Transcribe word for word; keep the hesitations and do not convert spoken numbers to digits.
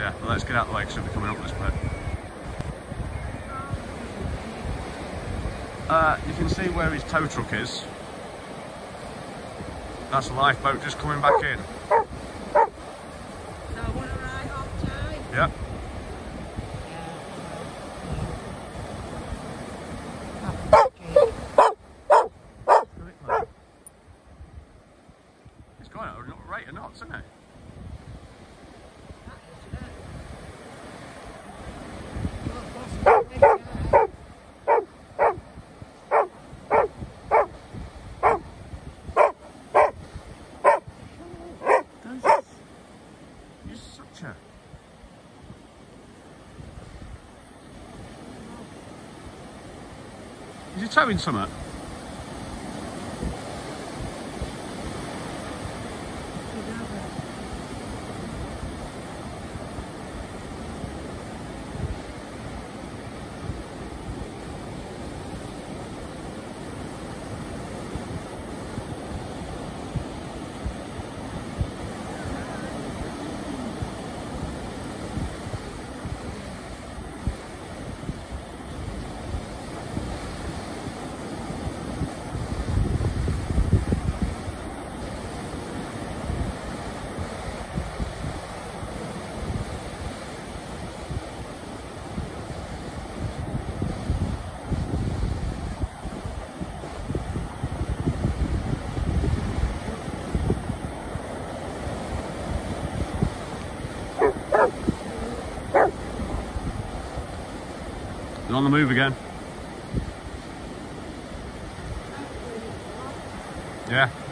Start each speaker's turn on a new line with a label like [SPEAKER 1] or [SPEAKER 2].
[SPEAKER 1] Yeah, well, let's get out of the way because we'll be coming up this bit. Uh, you can see where his tow truck is. That's a lifeboat just coming back in.
[SPEAKER 2] So I want to ride off time?
[SPEAKER 1] Yep. He's going at a rate of knots, isn't he? You're such a... Is he towing something? They're on the move again. Yeah.